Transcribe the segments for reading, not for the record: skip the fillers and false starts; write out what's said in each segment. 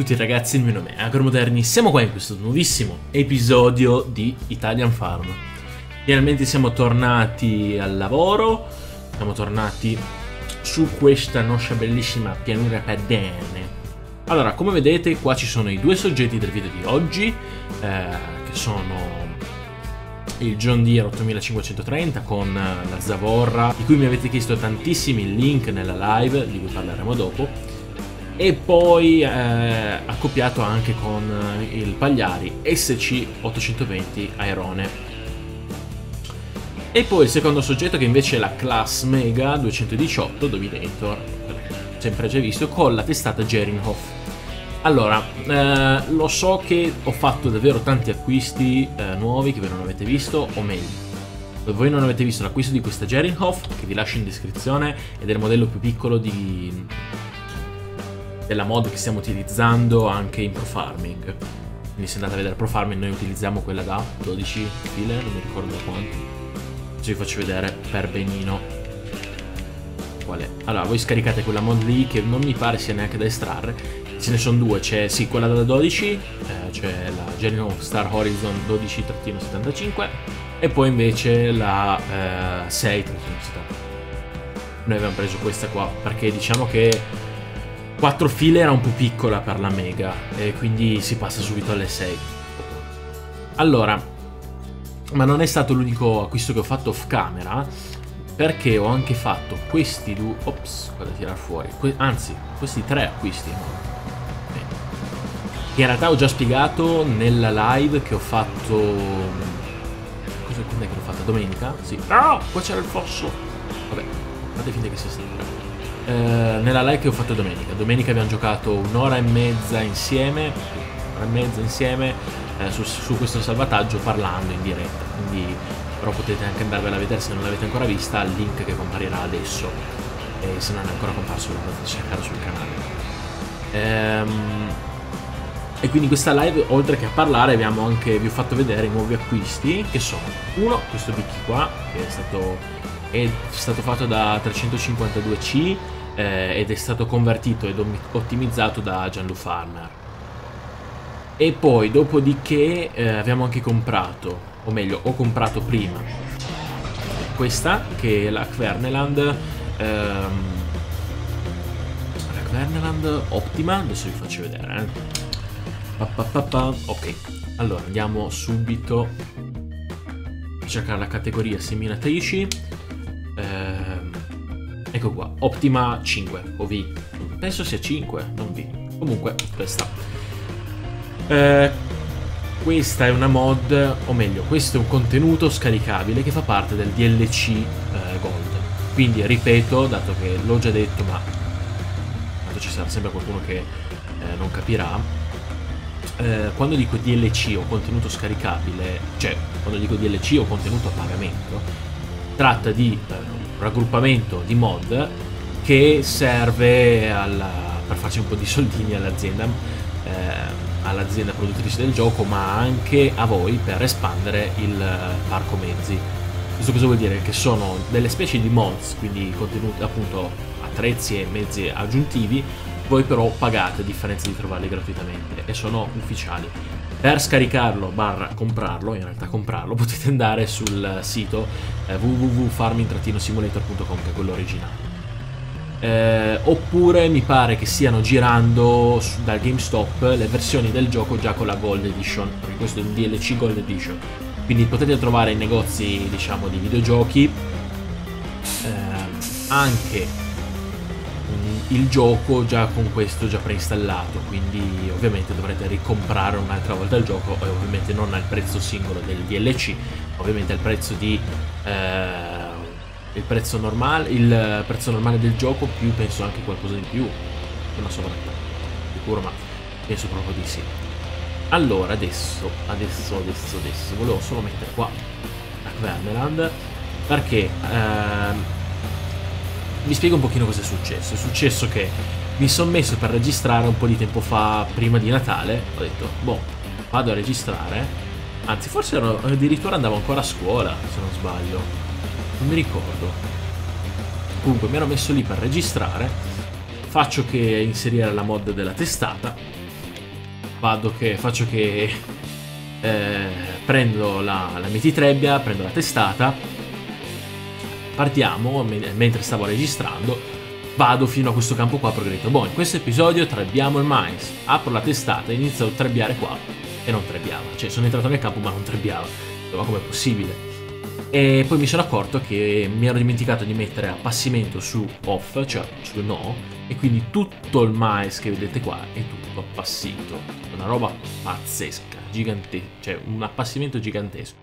tutti ragazzi, il mio nome è Agromoderni, siamo qua in questo nuovissimo episodio di Italian Farm. Finalmente siamo tornati al lavoro, siamo tornati su questa nostra bellissima pianura padana. Allora, come vedete qua ci sono i due soggetti del video di oggi, che sono il John Deere 8530 con la zavorra, di cui mi avete chiesto tantissimi link nella live, di cui parleremo dopo, e poi accoppiato anche con il Pagliari SC 820 Airone. E poi il secondo soggetto che invece è la Class Mega 218 Dominator, sempre già visto, con la testata Gerinhof. Allora, lo so che ho fatto davvero tanti acquisti nuovi che voi non avete visto, o meglio, se voi non avete visto l'acquisto di questa Gerinhof, che vi lascio in descrizione, ed è il modello più piccolo della mod che stiamo utilizzando anche in Pro Farming. Quindi se andate a vedere Pro Farming noi utilizziamo quella da 12 file, non mi ricordo quanti. Adesso vi faccio vedere per benino qual è. Allora, voi scaricate quella mod lì che non mi pare sia neanche da estrarre. Ce ne sono due, c'è sì quella da 12, c'è la Gerinhof Star Horizon 12-75 e poi invece la 6-70. Noi abbiamo preso questa qua perché diciamo che 4 file era un po' piccola per la Mega e quindi si passa subito alle 6. Allora, ma non è stato l'unico acquisto che ho fatto off camera, perché ho anche fatto questi due, ops, vado a tirar fuori, anzi questi 3 acquisti, che in realtà ho già spiegato nella live che ho fatto, quando è che l'ho fatta? Domenica? Sì. No, qua c'era il fosso. Vabbè, fate finta che sia stato. Nella live che ho fatto domenica abbiamo giocato un'ora e mezza insieme, su questo salvataggio parlando in diretta, quindi però potete anche andarvela a vedere se non l'avete ancora vista al link che comparirà adesso, e se non è ancora comparso lo potete cercare sul canale. E quindi questa live, oltre che a parlare, vi ho fatto vedere i nuovi acquisti, che sono uno, questo picchi qua, che è stato fatto da 352C ed è stato convertito ed ottimizzato da Gianlu Farmer. E poi dopodiché abbiamo anche comprato, o meglio ho comprato prima questa che è la Kverneland Optima. Adesso vi faccio vedere ok, allora andiamo subito a cercare la categoria seminatrici. Ecco qua, Optima 5 o V, penso sia 5, non V, comunque questa. Questa è una mod, o meglio questo è un contenuto scaricabile che fa parte del DLC Gold. Quindi ripeto, dato che l'ho già detto, ma tanto ci sarà sempre qualcuno che non capirà, quando dico DLC o contenuto scaricabile, cioè quando dico DLC o contenuto a pagamento, tratta di un raggruppamento di mod che serve per farci un po' di soldini all'azienda produttrice del gioco, ma anche a voi per espandere il parco mezzi. Questo cosa vuol dire? Che sono delle specie di mods, quindi contenuti appunto attrezzi e mezzi aggiuntivi. Voi però pagate a differenza di trovarli gratuitamente e sono ufficiali. Per scaricarlo / comprarlo, in realtà comprarlo, potete andare sul sito www.farming-simulator.com, che è quello originale. Oppure mi pare che stiano girando dal GameStop le versioni del gioco già con la Gold Edition, perché questo è un DLC Gold Edition. Quindi potete trovare in negozi, diciamo, di videogiochi anche il gioco già con questo già preinstallato, quindi ovviamente dovrete ricomprare un'altra volta il gioco, e ovviamente non al prezzo singolo del DLC, ovviamente al prezzo di il prezzo normale del gioco, più penso anche qualcosa di più, non so sicuro, ma penso proprio di sì. Allora adesso volevo solo mettere qua la Kverneland perché vi spiego un pochino cosa è successo. È successo che mi sono messo per registrare un po' di tempo fa, prima di Natale. Ho detto, boh, vado a registrare. Anzi, forse addirittura andavo ancora a scuola, se non sbaglio. Non mi ricordo. Comunque mi ero messo lì per registrare. Faccio che inserire la mod della testata. faccio che prendo la mia trebbia, prendo la testata, partiamo, mentre stavo registrando vado fino a questo campo qua perché ho detto, boh, in questo episodio trebbiamo il mais, apro la testata e inizio a trebbiare qua e non trebbiava, cioè sono entrato nel campo ma non trebbiava, ma com'è possibile? E poi mi sono accorto che mi ero dimenticato di mettere appassimento su off, cioè su no, e quindi tutto il mais che vedete qua è tutto appassito, una roba pazzesca, gigantesca, cioè un appassimento gigantesco.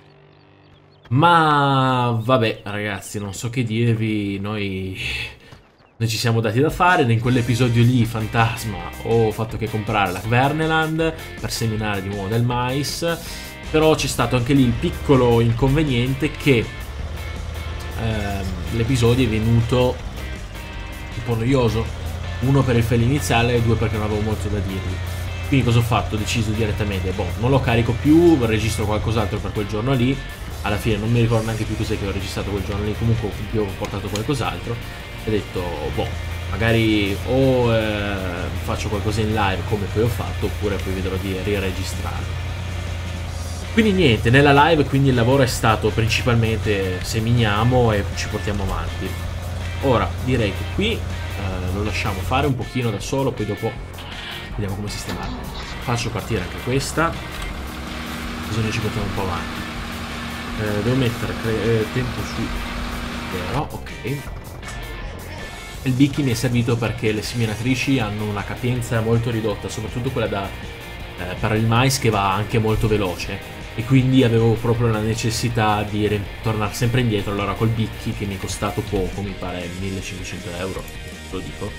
Ma vabbè ragazzi, non so che dirvi, noi ci siamo dati da fare. In quell'episodio lì fantasma ho fatto che comprare la Kverneland per seminare di nuovo del mais, però c'è stato anche lì il piccolo inconveniente che l'episodio è venuto un po' noioso, uno per il fail iniziale e due perché non avevo molto da dirvi. Quindi cosa ho fatto? Ho deciso direttamente, boh, non lo carico più, registro qualcos'altro per quel giorno lì. Alla fine non mi ricordo neanche più cos'è che ho registrato quel giorno lì, comunque io ho portato qualcos'altro e ho detto, boh, magari o faccio qualcosa in live come poi ho fatto, oppure poi vedrò di riregistrare. Quindi niente, nella live quindi il lavoro è stato principalmente seminiamo e ci portiamo avanti. Ora direi che qui lo lasciamo fare un pochino da solo, poi dopo vediamo come sistemarlo. Faccio partire anche questa, così noi ci portiamo un po' avanti. Devo mettere tempo su 0, ok. Il bicchi mi è servito perché le seminatrici hanno una capienza molto ridotta, soprattutto quella per il mais che va anche molto veloce, e quindi avevo proprio la necessità di tornare sempre indietro. Allora col bicchi, che mi è costato poco, mi pare 1500 euro, lo dico,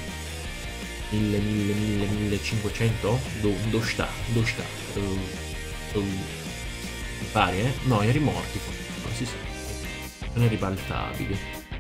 1500? Dove sta? Mi pare, no, i rimorchi, sì, sono ribaltabili.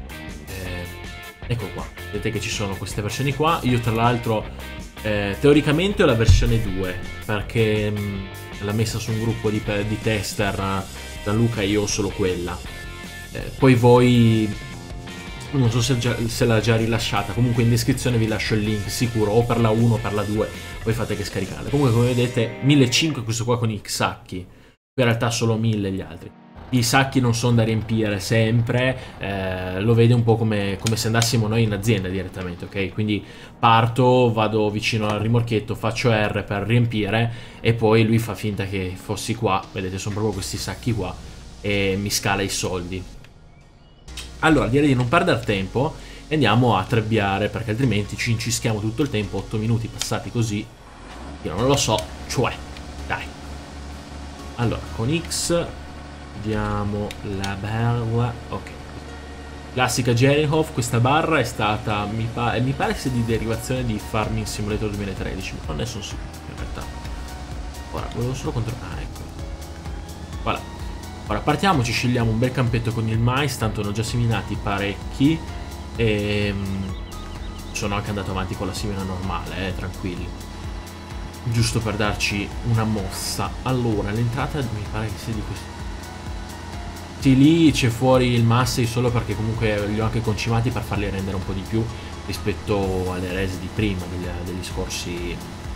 Ecco qua, vedete che ci sono queste versioni qua. Io tra l'altro teoricamente ho la versione 2 perché l'ha messa su un gruppo di tester Gianluca e io ho solo quella. Poi voi non so se l'ha già rilasciata, comunque in descrizione vi lascio il link sicuro, o per la 1 o per la 2, poi fate che scaricarla. Comunque come vedete 1500 questo qua con i sacchi, in realtà solo 1000 gli altri. I sacchi non sono da riempire sempre, lo vede un po' come se andassimo noi in azienda direttamente, ok? Quindi parto, vado vicino al rimorchietto, faccio R per riempire e poi lui fa finta che fossi qua, vedete sono proprio questi sacchi qua, e mi scala i soldi. Allora direi di non perdere tempo e andiamo a trebbiare, perché altrimenti ci incischiamo tutto il tempo, 8 minuti passati così, io non lo so, cioè, dai. Allora, con X vediamo la barra, ok, classica Jerichof. Questa barra è stata, mi pare sia di derivazione di Farming Simulator 2013, ma non ne sono sicuro in realtà. Ora volevo solo controllare, ecco, voilà. Ora partiamo, ci scegliamo un bel campetto con il mais, tanto ne ho già seminati parecchi e sono anche andato avanti con la semina normale, tranquilli, giusto per darci una mossa. Allora l'entrata mi pare che sia di questo. Sì, lì c'è fuori il massey solo perché comunque li ho anche concimati per farli rendere un po' di più rispetto alle rese di prima, degli scorsi,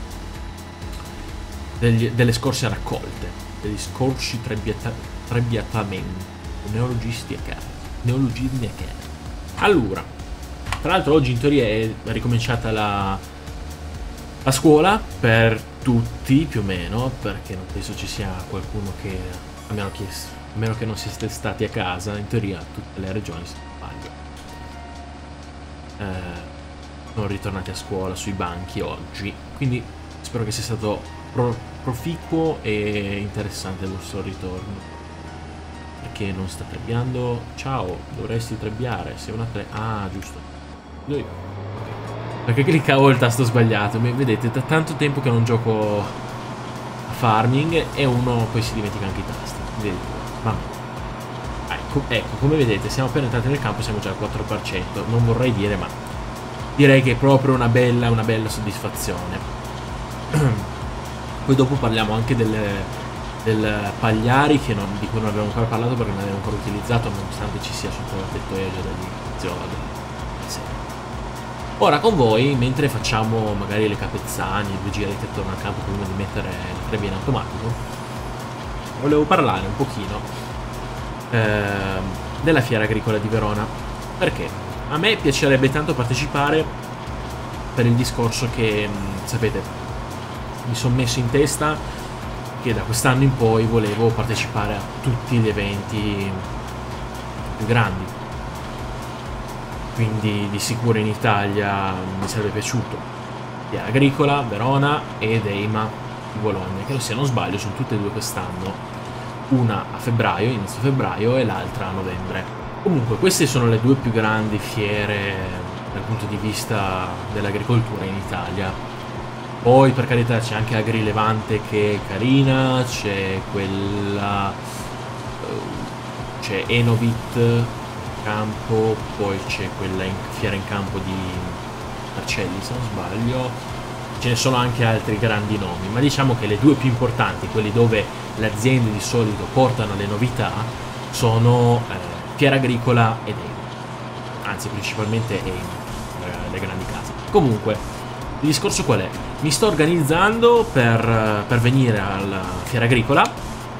delle scorse raccolte, degli scorsi trebbiatamenti, neologismi a cara. Allora, tra l'altro oggi in teoria è ricominciata la scuola per tutti più o meno, perché non penso ci sia qualcuno che, a meno che non siate stati a casa, in teoria tutte le regioni sono ritornati a scuola sui banchi oggi, quindi spero che sia stato proficuo e interessante il vostro ritorno. Perché non sta trebbiando? Ciao, dovresti trebbiare, sei una ah, giusto. Perché cliccavo il tasto sbagliato, vedete, da tanto tempo che non gioco a farming e uno poi si dimentica anche i tasti, vedete. Ecco, come vedete siamo appena entrati nel campo, siamo già al 4%, non vorrei dire, ma direi che è proprio una bella soddisfazione. Poi dopo parliamo anche del pagliari di cui non abbiamo ancora parlato perché non abbiamo ancora utilizzato, nonostante ci sia sotto la tettoia già dall'inizio. Ora con voi, mentre facciamo magari le capezzane, 2 giretti attorno al campo prima di mettere le trebie in automatico, volevo parlare un pochino della Fiera Agricola di Verona, perché a me piacerebbe tanto partecipare per il discorso che, sapete, mi sono messo in testa che da quest'anno in poi volevo partecipare a tutti gli eventi più grandi, quindi di sicuro in Italia mi sarebbe piaciuto Fiera Agricola, Verona ed EIMA di Bologna, che se non sbaglio sono tutte e due quest'anno, una a febbraio, inizio febbraio, e l'altra a novembre. Comunque queste sono le due più grandi fiere dal punto di vista dell'agricoltura in Italia. Poi per carità c'è anche Agrilevante che è carina, c'è quella, c'è Enovit Campo, poi c'è quella fiera in campo di Marcelli se non sbaglio, ce ne sono anche altri grandi nomi, ma diciamo che le due più importanti, quelli dove le aziende di solito portano le novità, sono Fiera Agricola ed EIMA, anzi principalmente EIMA, le grandi case. Comunque il discorso qual è? Mi sto organizzando per venire alla Fiera Agricola,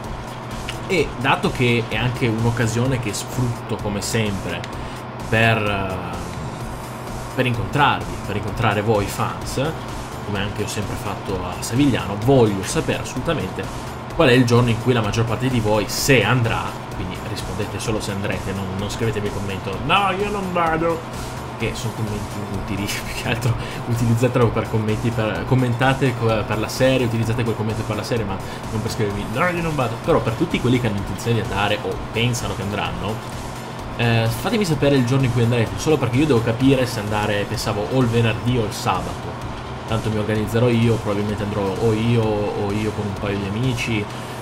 e dato che è anche un'occasione che sfrutto come sempre per incontrarvi, per incontrare voi fans, come anche ho sempre fatto a Savigliano, voglio sapere assolutamente qual è il giorno in cui la maggior parte di voi, se andrà, quindi rispondete solo se andrete, non scrivetemi il commento no io non vado, che sono commenti inutili, più che altro utilizzatelo per commenti, commentate per la serie, utilizzate quel commento per la serie, ma non per scrivermi no io non vado. Però per tutti quelli che hanno intenzione di andare o pensano che andranno, fatemi sapere il giorno in cui andrete, solo perché io devo capire se andare, pensavo o il venerdì o il sabato, tanto mi organizzerò io, probabilmente andrò o io con un paio di amici,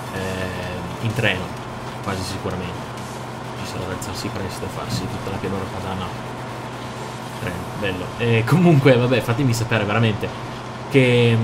in treno quasi sicuramente, ci sarà da alzarsi presto e farsi tutta la pianura padana. Bello. Comunque vabbè, fatemi sapere veramente che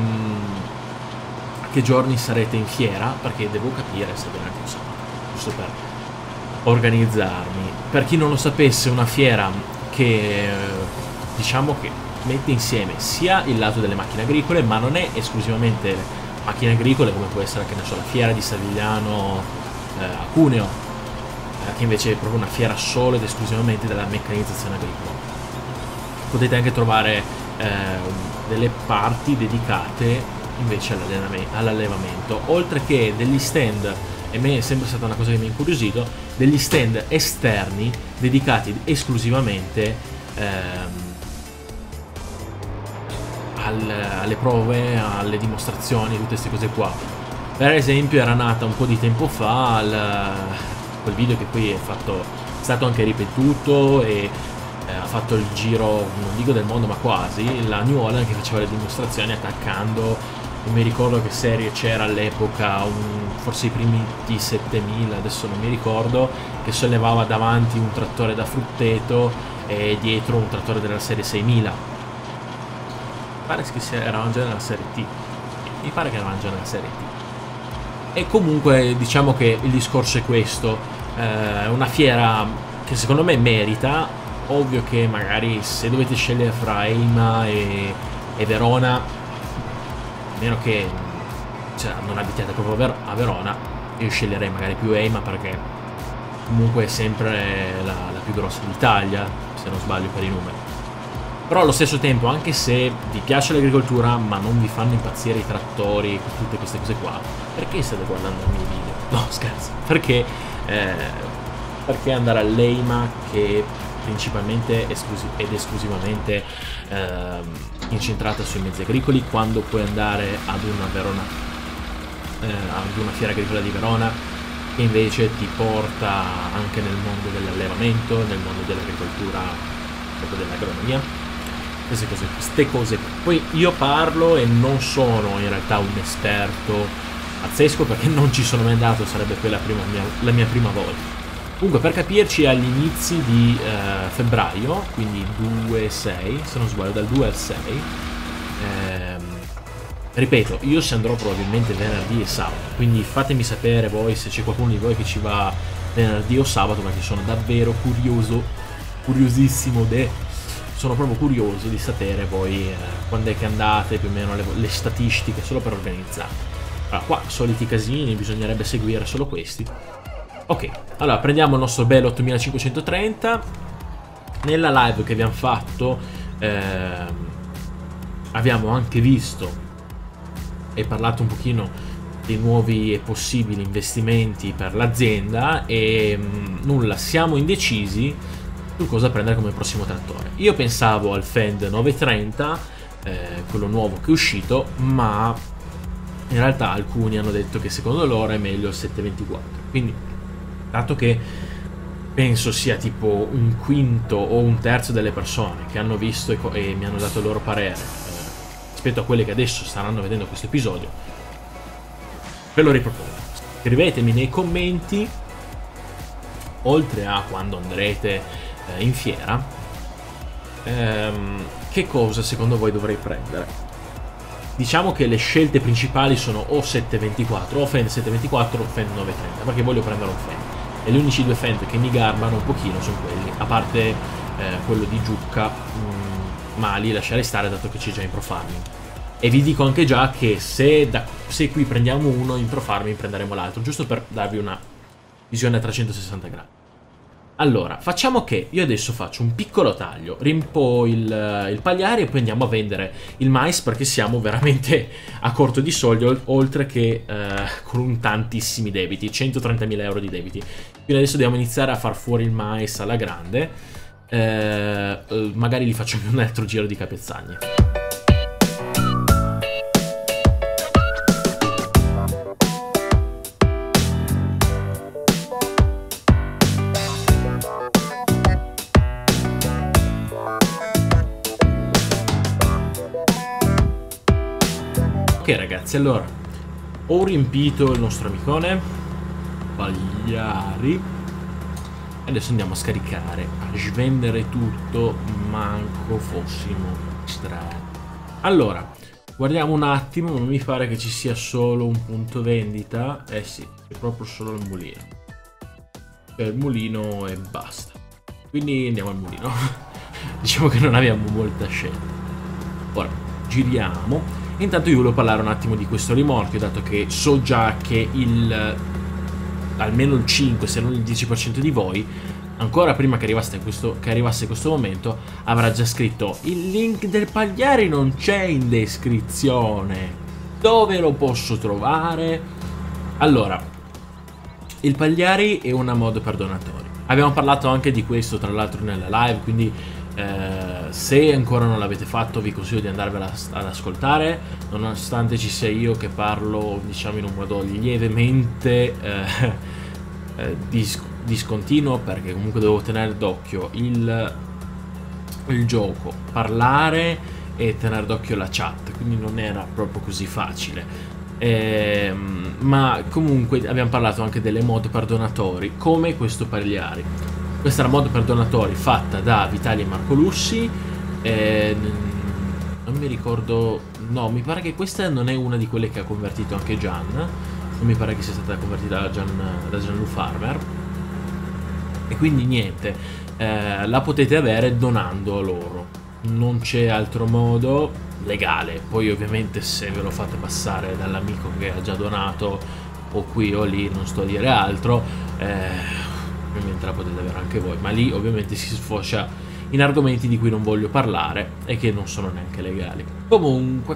giorni sarete in fiera, perché devo capire se venerdì o sabato, giusto per organizzarmi. Per chi non lo sapesse, una fiera che diciamo che mette insieme sia il lato delle macchine agricole, ma non è esclusivamente macchine agricole, come può essere, che ne so, la fiera di Savigliano a Cuneo, che invece è proprio una fiera solo ed esclusivamente della meccanizzazione agricola. Potete anche trovare delle parti dedicate invece all'allevamento, oltre che degli stand, e me è sempre stata una cosa che mi ha incuriosito, degli stand esterni dedicati esclusivamente alle prove, alle dimostrazioni, tutte queste cose qua. Per esempio era nata un po' di tempo fa quel video che poi è stato anche ripetuto e ha fatto il giro, non dico del mondo ma quasi, la New Holland che faceva le dimostrazioni attaccando, non mi ricordo che serie c'era all'epoca, forse i primi T7000, adesso non mi ricordo, che sollevava davanti un trattore da frutteto e dietro un trattore della serie 6000. Pare che eravamo già nella serie T, mi pare che eravamo già nella serie T. E comunque diciamo che il discorso è questo, è una fiera che secondo me merita. Ovvio che magari se dovete scegliere fra EIMA e Verona, a meno che non abitiate proprio a Verona, io sceglierei magari più EIMA, perché comunque è sempre la più grossa d'Italia, se non sbaglio per i numeri. Però allo stesso tempo, anche se vi piace l'agricoltura ma non vi fanno impazzire i trattori, tutte queste cose qua, perché state guardando i miei video? No, scherzo, perché andare all'EIMA, che principalmente ed esclusivamente incentrata sui mezzi agricoli, quando puoi andare ad una fiera agricola di Verona che invece ti porta anche nel mondo dell'allevamento, nel mondo dell'agricoltura, proprio dell'agronomia, queste cose. Poi io parlo e non sono in realtà un esperto pazzesco, perché non ci sono mai andato, sarebbe quella la mia prima volta. Comunque, per capirci, agli inizi di febbraio, quindi 2-6, se non sbaglio, dal 2 al 6, ripeto, io ci andrò probabilmente venerdì e sabato, quindi fatemi sapere voi se c'è qualcuno di voi che ci va venerdì o sabato, perché sono davvero curiosissimo sono proprio curioso di sapere poi quando è che andate, più o meno le statistiche, solo per organizzare. Allora, qua soliti casini, bisognerebbe seguire solo questi. Ok, allora prendiamo il nostro bello 8530. Nella live che abbiamo fatto abbiamo anche visto e parlato un pochino dei nuovi e possibili investimenti per l'azienda e nulla, siamo indecisi su cosa prendere come prossimo trattore. Io pensavo al Fend 930, quello nuovo che è uscito, ma in realtà alcuni hanno detto che secondo loro è meglio il 724. Quindi, dato che penso sia tipo un quinto o un terzo delle persone che hanno visto e mi hanno dato il loro parere rispetto a quelle che adesso staranno vedendo questo episodio, ve lo ripropongo. Scrivetemi nei commenti, oltre a quando andrete in fiera, che cosa secondo voi dovrei prendere. Diciamo che le scelte principali sono o 724 o Fend 724 o Fend 930, perché voglio prendere un Fend e gli unici due Fend che mi garbano un pochino sono quelli, a parte quello di Giucca, ma lì lasciare stare dato che c'è già in Pro Farming. E vi dico anche già che se qui prendiamo uno, in Pro Farming prenderemo l'altro, giusto per darvi una visione a 360 gradi. Allora, facciamo che io adesso faccio un piccolo taglio, riempo il pagliare e poi andiamo a vendere il mais, perché siamo veramente a corto di soldi, oltre che con tantissimi debiti, 130.000 euro di debiti. Quindi adesso dobbiamo iniziare a far fuori il mais alla grande, magari gli faccio un altro giro di capezzagni. Ok ragazzi, allora ho riempito il nostro amicone Pagliari e adesso andiamo a scaricare, a svendere tutto, manco fossimo strani. Allora, guardiamo un attimo, non mi pare che ci sia solo un punto vendita. Eh sì, è proprio solo il mulino, cioè il mulino e basta, quindi andiamo al mulino. Diciamo che non abbiamo molta scelta. Ora giriamo. Intanto io volevo parlare un attimo di questo rimorchio, dato che so già che almeno il 5, se non il 10% di voi, ancora prima che arrivasse questo momento, avrà già scritto: il link del Pagliari non c'è in descrizione, dove lo posso trovare? Allora, il Pagliari è una mod per donatori. Abbiamo parlato anche di questo tra l'altro nella live, quindi se ancora non l'avete fatto vi consiglio di andarvela ad ascoltare, nonostante ci sia io che parlo diciamo in un modo lievemente discontinuo, perché comunque devo tenere d'occhio il gioco, parlare e tenere d'occhio la chat, quindi non era proprio così facile. Ma comunque abbiamo parlato anche delle mod per donatori, come questo Pagliari. Questa è la mod per donatori fatta da Vitali e Marco Lussi. Non mi ricordo. No, mi pare che questa non è una di quelle che ha convertito anche Gian. Non mi pare che sia stata convertita da Gianlu Farmer. E quindi niente, la potete avere donando loro. Non c'è altro modo legale. Poi ovviamente se ve lo fate passare dall'amico che ha già donato, o qui o lì, non sto a dire altro, ovviamente la potete avere anche voi, ma lì ovviamente si sfocia in argomenti di cui non voglio parlare e che non sono neanche legali. Comunque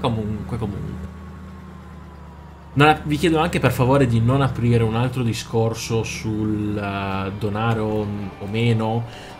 vi chiedo anche per favore di non aprire un altro discorso sul donare o meno,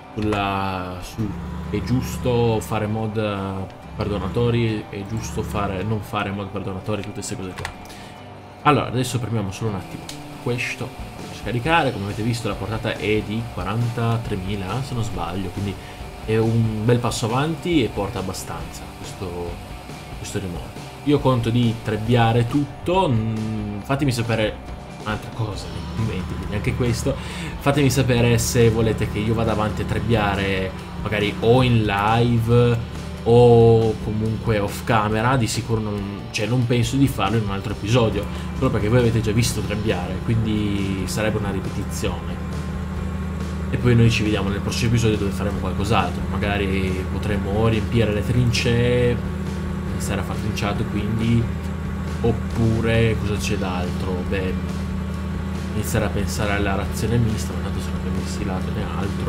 è giusto fare mod per donatori, è giusto non fare mod per donatori, tutte queste cose qua. Allora adesso premiamo solo un attimo questo, caricare. Come avete visto la portata è di 43.000 se non sbaglio, quindi è un bel passo avanti e porta abbastanza questo rimorchio. Io conto di trebbiare tutto. Fatemi sapere un'altra cosa nei commenti, quindi anche questo, fatemi sapere se volete che io vada avanti a trebbiare magari o in live o comunque off camera. Di sicuro non penso di farlo in un altro episodio, proprio perché voi avete già visto trebbiare, quindi sarebbe una ripetizione. e poi noi ci vediamo nel prossimo episodio dove faremo qualcos'altro. Magari potremo riempire le trincee, iniziare a fare trinciato, quindi, oppure cosa c'è d'altro? Beh, iniziare a pensare alla razione mista, ma tanto se non abbiamo destillato né altro.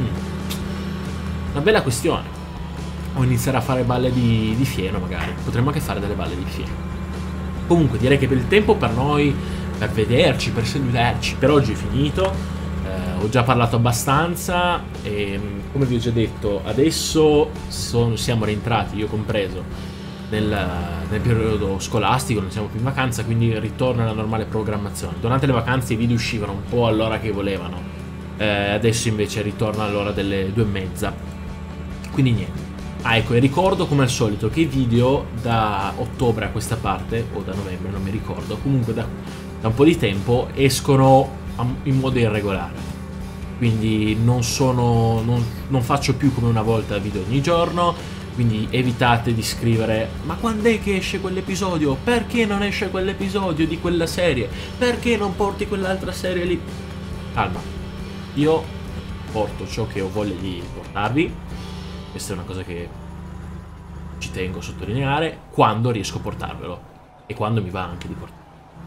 Una bella questione. O iniziare a fare balle di fieno, magari. Potremmo anche fare delle balle di fieno. Comunque direi che per il tempo per noi, per vederci, per salutarci, per oggi è finito. Ho già parlato abbastanza e, come vi ho già detto, adesso siamo rientrati, io compreso, nel periodo scolastico, non siamo più in vacanza, quindi ritorna alla normale programmazione. Durante le vacanze i video uscivano un po' all'ora che volevano, adesso invece ritorna all'ora delle 2:30. Quindi niente. Ah, ecco, e ricordo come al solito che i video da ottobre a questa parte, o da novembre, non mi ricordo, comunque da un po' di tempo escono in modo irregolare. Quindi non faccio più come una volta video ogni giorno, quindi evitate di scrivere "ma quando è che esce quell'episodio? Perché non esce quell'episodio di quella serie? Perché non porti quell'altra serie lì?". Calma, io porto ciò che ho voglia di portarvi. Questa è una cosa che ci tengo a sottolineare, quando riesco a portarvelo e quando mi va anche di portarlo,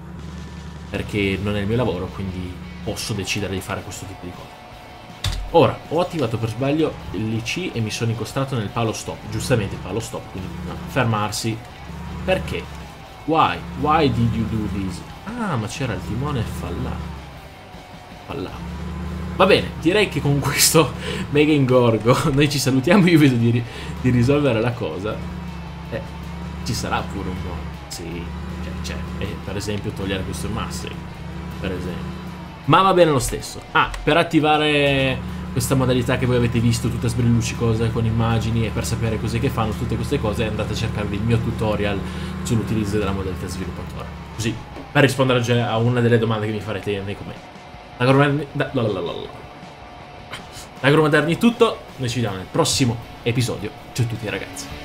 perché non è il mio lavoro, quindi posso decidere di fare questo tipo di cose. Ora, ho attivato per sbaglio l'IC e mi sono incostrato nel palo stop, giustamente il palo stop, quindi no, fermarsi. Perché? Why did you do this? Ah, ma c'era il timone fallato. Va bene, direi che con questo mega ingorgo noi ci salutiamo. Io vedo di risolvere la cosa. Ci sarà pure un modo. Sì, c'è. Per esempio togliere questo mastering, per esempio. Ma va bene lo stesso. Ah, per attivare questa modalità che voi avete visto, tutta sbrilluccicose con immagini, e per sapere cos'è che fanno tutte queste cose andate a cercarvi il mio tutorial sull'utilizzo della modalità sviluppatore. Così, per rispondere a una delle domande che mi farete nei commenti. Da Agromoderni è tutto, noi ci vediamo nel prossimo episodio. Ciao a tutti ragazzi.